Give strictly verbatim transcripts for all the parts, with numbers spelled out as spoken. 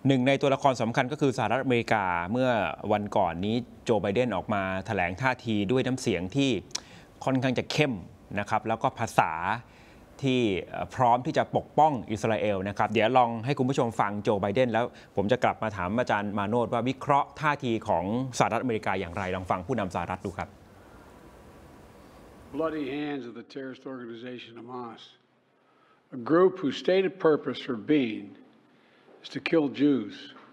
หนึ่งในตัวละครสำคัญก็คือสหรัฐอเมริกาเมื่อวันก่อนนี้โจไบเดนออกมาแถลงท่าทีด้วยน้ำเสียงที่ค่อนข้างจะเข้มนะครับแล้วก็ภาษาที่พร้อมที่จะปกป้องอิสราเอลนะครับเดี๋ยวลองให้คุณผู้ชมฟังโจไบเดนแล้วผมจะกลับมาถามอาจารย์มาโนชว่าวิเคราะห์ท่าทีของสหรัฐอเมริกาอย่างไรลองฟังผู้นำสหรัฐดูครับ Bloody hands of the terrorist organization Hamas, a group whose stated purpose for being is to kill Jews.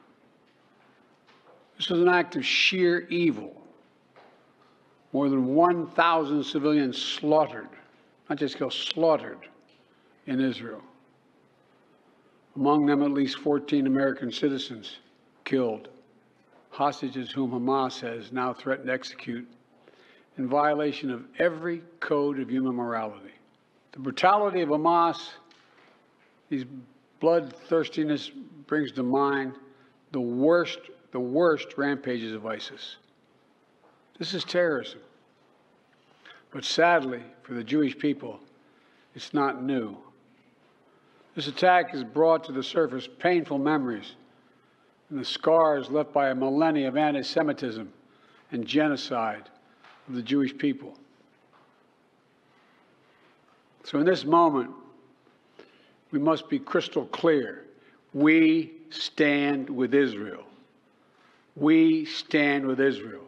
This was an act of sheer evil. More than one thousand civilians slaughtered, not just killed, slaughtered in Israel. Among them, at least fourteen American citizens killed, hostages whom Hamas has now threatened to execute in violation of every code of human morality. The brutality of Hamas, these bloodthirstiness brings to mind the worst, the worst rampages of ISIS. This is terrorism. But sadly, for the Jewish people, it's not new. This attack has brought to the surface painful memories and the scars left by a millennia of anti-Semitism and genocide of the Jewish people. So in this moment, we must be crystal clear. We stand with Israel. We stand with Israel.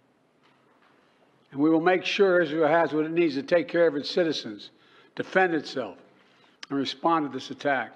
And we will make sure Israel has what it needs to take care of its citizens, defend itself, and respond to this attack.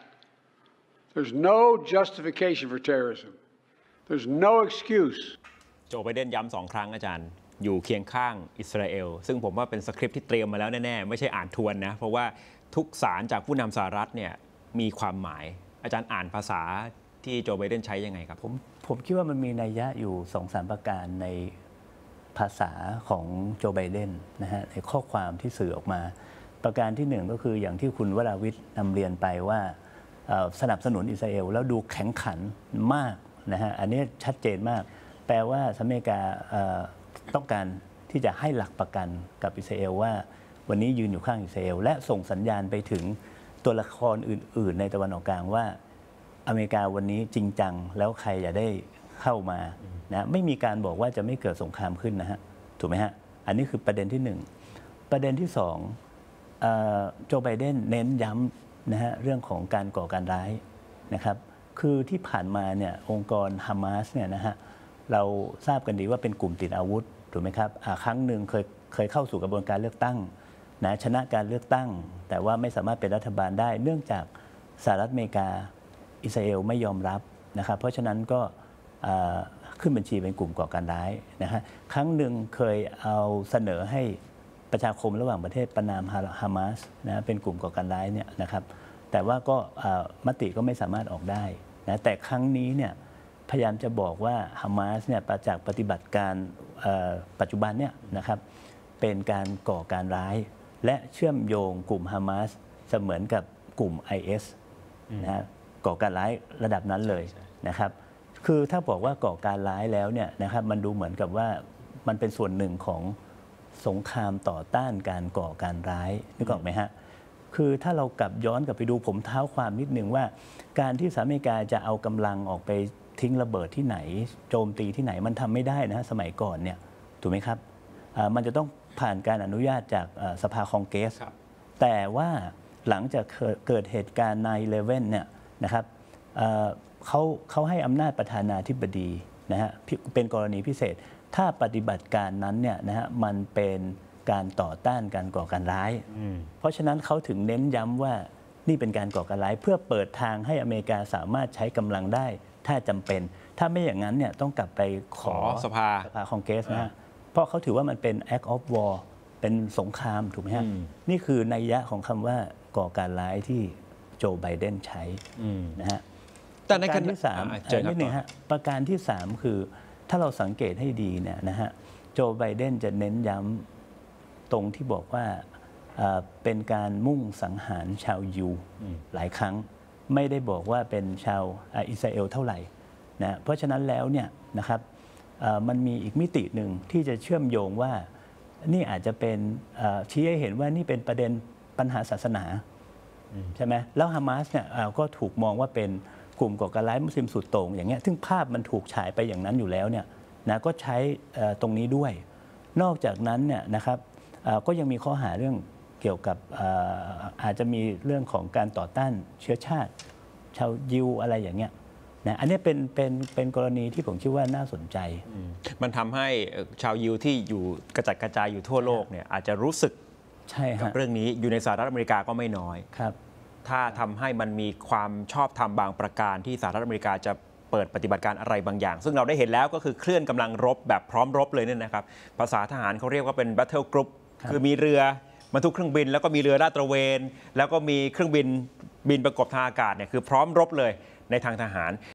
There's no justification for terrorism. There's no excuse. โจไบเดนย้ำสองครั้งอาจารย์อยู่เคียงข้างอิสราเอลซึ่งผมว่าเป็นสคริปต์ที่เตรียมมาแล้วแน่ๆไม่ใช่อ่านทวนนะเพราะว่าทุกสารจากผู้นำสหรัฐเนี่ยมีความหมายอาจารย์อ่านภาษาที่โจไบเดนใช้ยังไงครับผมผมคิดว่ามันมีนัยยะอยู่ สองสาม ประการในภาษาของโจไบเดนนะฮะในข้อความที่สื่อออกมาประการที่หนึ่งก็คืออย่างที่คุณวราวิทย์นำเรียนไปว่าสนับสนุนอิสราเอลแล้วดูแข็งขันมากนะฮะอันนี้ชัดเจนมากแปลว่าสหรัฐอเมริกาต้องการที่จะให้หลักประกันกับอิสราเอลว่าวันนี้ยืนอยู่ข้างอิสราเอลและส่งสัญญาณไปถึงตัวละครอื่นๆในตะวันออกกลางว่าอเมริกาวันนี้จริงจังแล้วใครอย่าได้เข้ามานะไม่มีการบอกว่าจะไม่เกิดสงครามขึ้นนะฮะถูกไหมฮะอันนี้คือประเด็นที่หนึ่งประเด็นที่สองโจไบเดนเน้นย้ำนะฮะเรื่องของการก่อการร้ายนะครับคือที่ผ่านมาเนี่ยองค์กรฮามาสเนี่ยนะฮะเราทราบกันดีว่าเป็นกลุ่มติดอาวุธถูกไหมครับครั้งหนึ่งเคยเคยเข้าสู่กระบวนการเลือกตั้งนะชนะการเลือกตั้งแต่ว่าไม่สามารถเป็นรัฐบาลได้เนื่องจากสหรัฐอเมริกาอิสราเอลไม่ยอมรับนะครับเพราะฉะนั้นก็ขึ้นบัญชีเป็นกลุ่มก่อการร้ายนะฮะครั้งหนึ่งเคยเอาเสนอให้ประชาคมระหว่างประเทศประนามฮามาสนะเป็นกลุ่มก่อการร้ายเนี่ยนะครับแต่ว่าก็มติก็ไม่สามารถออกได้นะแต่ครั้งนี้เนี่ยพยายามจะบอกว่าฮามาสเนี่ยจากปฏิบัติการปัจจุบันเนี่ยนะครับเป็นการก่อการร้ายและเชื่อมโยงกลุ่มฮามาสเสมือนกับกลุ่ม ไอ เอส นะฮะก่อการร้ายระดับนั้นเลยนะครับคือถ้าบอกว่าก่อการร้ายแล้วเนี่ยนะครับมันดูเหมือนกับว่ามันเป็นส่วนหนึ่งของสงครามต่อต้านการก่อการร้ายนึกออกไหมฮะคือถ้าเรากลับย้อนกลับไปดูผมเท้าความนิดนึงว่าการที่สหรัฐอเมริกาจะเอากำลังออกไปทิ้งระเบิดที่ไหนโจมตีที่ไหนมันทำไม่ได้นะสมัยก่อนเนี่ยถูกไหมครับมันจะต้องผ่านการอนุญาตจากสภาคองเกรสแต่ว่าหลังจากเกิดเหตุการณ์ ไนน์ อีเลฟเว่น เนี่ยนะครับเขาเขาให้อำนาจประธานาธิบดีนะฮะเป็นกรณีพิเศษถ้าปฏิบัติการนั้นเนี่ยนะฮะมันเป็นการต่อต้านการก่อการร้ายเพราะฉะนั้นเขาถึงเน้นย้ำว่านี่เป็นการก่อการร้ายเพื่อเปิดทางให้อเมริกาสามารถใช้กำลังได้ถ้าจำเป็นถ้าไม่อย่างนั้นเนี่ยต้องกลับไปขอสภาสภาคองเกรสนะฮะเพราะเขาถือว่ามันเป็น act of war เป็นสงครามถูกไหมฮะนี่คือนัยยะของคำว่าก่อการร้ายที่โจไบเดนใช้นะฮะแต่ในการที่สามนิดนึงฮะประการที่สามคือถ้าเราสังเกตให้ดีเนี่ยนะฮะโจไบเดนจะเน้นย้ำตรงที่บอกว่าเป็นการมุ่งสังหารชาวยิวหลายครั้งไม่ได้บอกว่าเป็นชาวอิสราเอลเท่าไหร่นะเพราะฉะนั้นแล้วเนี่ยนะครับมันมีอีกมิติหนึ่งที่จะเชื่อมโยงว่านี่อาจจะเป็นชี้ให้เห็นว่านี่เป็นประเด็นปัญหาศาสนาใช่ไหมแล้วฮามาสเนี่ยก็ถูกมองว่าเป็นกลุ่มก่อการร้ายมุสลิมสุดโต่งอย่างเงี้ยซึ่งภาพมันถูกฉายไปอย่างนั้นอยู่แล้วเนี่ยนะก็ใช้ตรงนี้ด้วยนอกจากนั้นเนี่ยนะครับก็ยังมีข้อหาเรื่องเกี่ยวกับอาจจะมีเรื่องของการต่อต้านเชื้อชาติชาวยิวอะไรอย่างเงี้ยนะอันนี้เป็นเป็นเป็นกรณีที่ผมคิดว่าน่าสนใจมันทำให้ชาวยิวที่อยู่กระจัดกระจายอยู่ทั่วโลกเนี่ยอาจจะรู้สึกใช่กับเรื่องนี้อยู่ในสหรัฐอเมริกาก็ไม่น้อยครับถ้าทำให้มันมีความชอบธรรมบางประการที่สหรัฐอเมริกาจะเปิดปฏิบัติการอะไรบางอย่างซึ่งเราได้เห็นแล้วก็คือเคลื่อนกำลังรบแบบพร้อมรบเลยเนี่ยนะครับภาษาทหารเขาเรียกว่าเป็น battle group คือมีเรือบรรทุกเครื่องบินแล้วก็มีเรือลาดตระเวนแล้วก็มีเครื่องบินบินประกบทางอากาศเนี่ยคือพร้อมรบเลยในทางทหาร